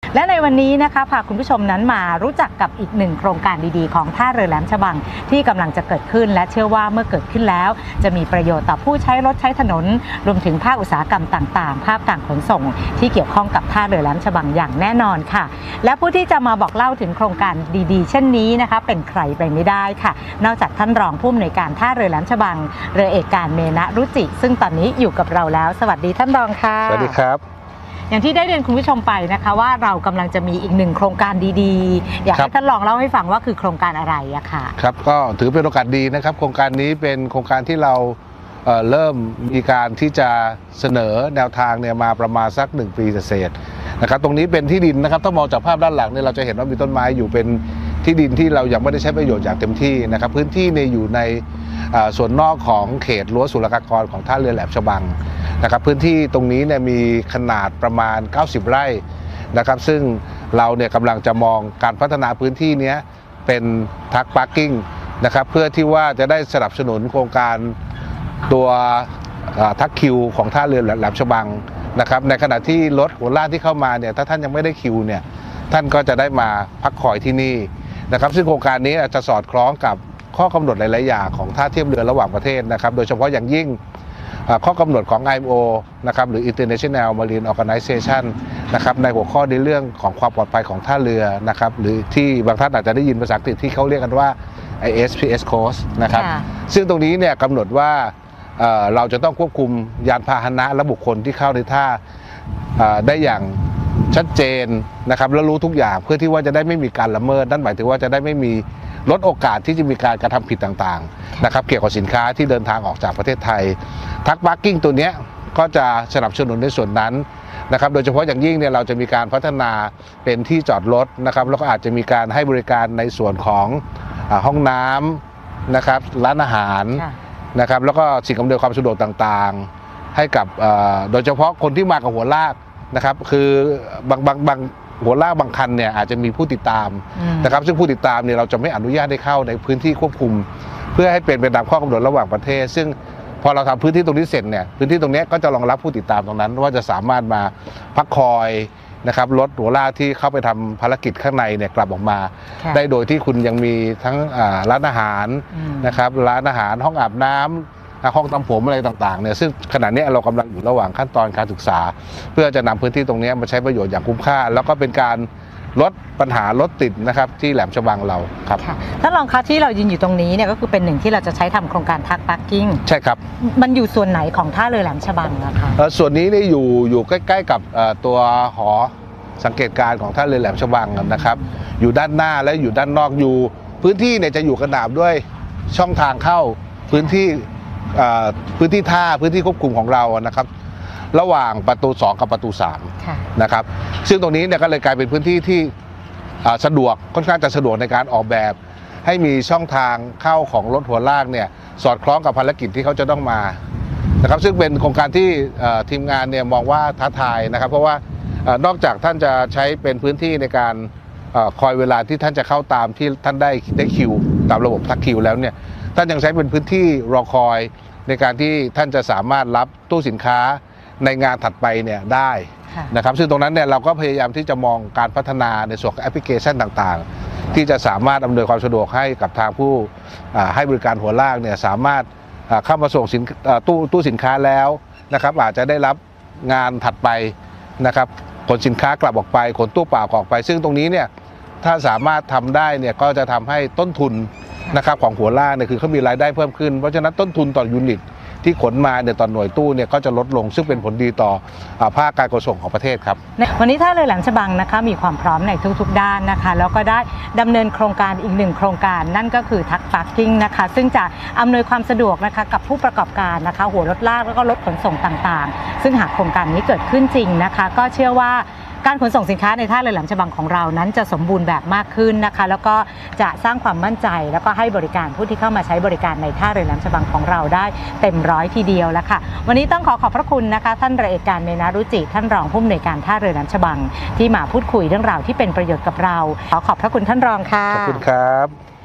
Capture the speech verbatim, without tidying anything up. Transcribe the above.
และในวันนี้นะคะพาคุณผู้ชมนั้นมารู้จักกับอีกหนึ่งโครงการดีๆของท่าเรือแหลมฉบังที่กำลังจะเกิดขึ้นและเชื่อว่าเมื่อเกิดขึ้นแล้วจะมีประโยชน์ต่อผู้ใช้รถใช้ถนนรวมถึงภาคอุตสาหกรรมต่างๆภาคการขนส่งที่เกี่ยวข้องกับท่าเรือแหลมฉบังอย่างแน่นอนค่ะและผู้ที่จะมาบอกเล่าถึงโครงการดีๆเช่นนี้นะคะเป็นใครไปไม่ได้ค่ะนอกจากท่านรองผู้อำนวยการท่าเรือแหลมฉบังเรือเอกการเมณรุจิซึ่งตอนนี้อยู่กับเราแล้วสวัสดีท่านรองค่ะสวัสดีครับอย่างที่ได้เรียนคุณผู้ชมไปนะคะว่าเรากำลังจะมีอีกหนึ่งโครงการดีๆอยากให้ท่านลองเล่าให้ฟังว่าคือโครงการอะไรอะค่ะครับก็ถือเป็นโอกาสดีนะครับโครงการนี้เป็นโครงการที่เราเเริ่มมีการที่จะเสนอแนวทางเนี่ยมาประมาณสักหนึ่งปีเศษนะครับตรงนี้เป็นที่ดินนะครับถ้ามองจากภาพด้านหลังเนี่ยเราจะเห็นว่ามีต้นไม้อยู่เป็นที่ดินที่เรายังไม่ได้ใช้ประโยชน์อย่างเต็มที่นะครับพื้นที่เนี่ยอยู่ในส่วนนอกของเขตรั้วศุลกากรของท่าเรือแหลมฉบังนะครับพื้นที่ตรงนี้เนี่ยมีขนาดประมาณเก้าสิบไร่นะครับซึ่งเราเนี่ยกำลังจะมองการพัฒนาพื้นที่นี้เป็นทักพาร์กิ้งนะครับเพื่อที่ว่าจะได้สนับสนุนโครงการตัวทักคิวของท่าเรือแหลมฉบังนะครับในขณะที่รถหัวลากที่เข้ามาเนี่ยถ้าท่านยังไม่ได้คิวเนี่ยท่านก็จะได้มาพักคอยที่นี่นะครับซึ่งโครงการนี้จะสอดคล้องกับข้อกำหนดหลายๆอย่างของท่าเทียบเรือระหว่างประเทศนะครับโดยเฉพาะอย่างยิ่งข้อกำหนดของ ไอ เอ็ม โอ นะครับหรือ International Marine Organization นะครับในหัวข้อในเรื่องของความปลอดภัยของท่าเรือนะครับหรือที่บางท่านอาจจะได้ยินภาษาอังกฤษที่เขาเรียกกันว่า ไอ เอส พี เอส Course นะครับซึ่งตรงนี้เนี่ยกำหนดว่าเราจะต้องควบคุมยานพาหนะและบุคคลที่เข้าในท่าได้อย่างชัดเจนนะครับและรู้ทุกอย่างเพื่อที่ว่าจะได้ไม่มีการละเมิดนั่นหมายถึงว่าจะได้ไม่มีลดโอกาสที่จะมีการกระทำผิดต่างๆนะครับเกี่ยวกับสินค้าที่เดินทางออกจากประเทศไทยทักพาร์กิ้งตัวนี้ก็จะสนับสนุนในส่วนนั้นนะครับโดยเฉพาะอย่างยิ่งเนี่ยเราจะมีการพัฒนาเป็นที่จอดรถนะครับแล้วก็อาจจะมีการให้บริการในส่วนของห้องน้ำนะครับร้านอาหารนะครับแล้วก็สิ่งอำนวยความสะดวกต่างๆให้กับโดยเฉพาะคนที่มากับหัวลากนะครับคือบางบางบางหัวลากบางคันเนี่ยอาจจะมีผู้ติดตามนะครับซึ่งผู้ติดตามเนี่ยเราจะไม่อนุญาตให้เข้าในพื้นที่ควบคุมเพื่อให้เป็นไปตามข้อกำหนดระหว่างประเทศซึ่งพอเราทำพื้นที่ตรงนี้เสร็จเนี่ยพื้นที่ตรงนี้ก็จะรองรับผู้ติดตามตรงนั้นว่าจะสามารถมาพักคอยนะครับรถหัวลากที่เข้าไปทำภารกิจข้างในเนี่ยกลับออกมาได้โดยที่คุณยังมีทั้งร้านอาหารนะครับร้านอาหารห้องอาบน้ำห้องทำผมอะไรต่างๆเนี่ยซึ่งขณะนี้เรากำลังอยู่ระหว่างขั้นตอนการศึกษาเพื่อจะนำพื้นที่ตรงนี้มาใช้ประโยชน์อย่างคุ้มค่าแล้วก็เป็นการลดปัญหารถติดนะครับที่แหลมฉบังเราครับท่านรองคะที่เรายืนอยู่ตรงนี้เนี่ยก็คือเป็นหนึ่งที่เราจะใช้ทำโครงการทักพาร์กิ้งใช่ครับมันอยู่ส่วนไหนของท่าเรือแหลมฉบังนะคะส่วนนี้นี่อยู่อยู่ใกล้ๆกับตัวหอสังเกตการณ์ของท่าเรือแหลมฉบังนะครับอยู่ด้านหน้าและอยู่ด้านนอกอยู่พื้นที่เนี่ยจะอยู่กระดาบด้วยช่องทางเข้าพื้นที่พื้นที่ท่าพื้นที่ควบคุมของเรานะครับระหว่างประตูสองกับประตูสามนะครับซึ่งตรงนี้เนี่ยก็เลยกลายเป็นพื้นที่ที่สะดวกค่อนข้างจะสะดวกในการออกแบบให้มีช่องทางเข้าของรถหัวลากเนี่ยสอดคล้องกับภารกิจที่เขาจะต้องมานะครับซึ่งเป็นโครงการที่ทีมงานเนี่ยมองว่าท้าทายนะครับเพราะว่านอกจากท่านจะใช้เป็นพื้นที่ในการคอยเวลาที่ท่านจะเข้าตามที่ท่านได้ได้คิวตามระบบทักคิวแล้วเนี่ยท่านยังใช้เป็นพื้นที่รอคอยในการที่ท่านจะสามารถรับตู้สินค้าในงานถัดไปเนี่ยได้นะครับซึ่งตรงนั้นเนี่ยเราก็พยายามที่จะมองการพัฒนาในส่วนของแอปพลิเคชันต่างๆที่จะสามารถอำนวยความสะดวกให้กับทางผู้ให้บริการหัวลากเนี่ยสามารถเข้ามาส่งสินตู้ตู้สินค้าแล้วนะครับอาจจะได้รับงานถัดไปนะครับขนสินค้ากลับออกไปขนตู้เปล่าออกไปซึ่งตรงนี้เนี่ยถ้าสามารถทำได้เนี่ยก็จะทำให้ต้นทุนนะครับของหัวลากเนี่ยคือเขามีรายได้เพิ่มขึ้นเพราะฉะนั้นต้นทุนต่อยูนิตที่ขนมาเนี่ยต่อหน่วยตู้เนี่ยก็จะลดลงซึ่งเป็นผลดีต่อภาคการขนส่งของประเทศครับวันนี้ท่าเรือแหลมฉบังนะคะมีความพร้อมในทุกๆด้านนะคะแล้วก็ได้ดำเนินโครงการอีกหนึ่งโครงการนั่นก็คือทักพาร์กิ้งนะคะซึ่งจะอำนวยความสะดวกนะคะกับผู้ประกอบการนะคะหัวรถลากแล้วก็รถขนส่งต่างๆซึ่งหากโครงการนี้เกิดขึ้นจริงนะคะก็เชื่อว่าการขนส่งสินค้าในท่าเรือแหลมฉบังของเรานั้นจะสมบูรณ์แบบมากขึ้นนะคะแล้วก็จะสร้างความมั่นใจแล้วก็ให้บริการผู้ที่เข้ามาใช้บริการในท่าเรือแหลมฉบังของเราได้เต็มร้อยทีเดียวแล้วค่ะวันนี้ต้องขอขอบพระคุณนะคะท่านเรือเอกการเมณรุจิท่านรองผู้อำนวยการท่าเรือแหลมฉบังที่มาพูดคุยเรื่องราวที่เป็นประโยชน์กับเราขอขอบพระคุณท่านรองค่ะขอบคุณครับ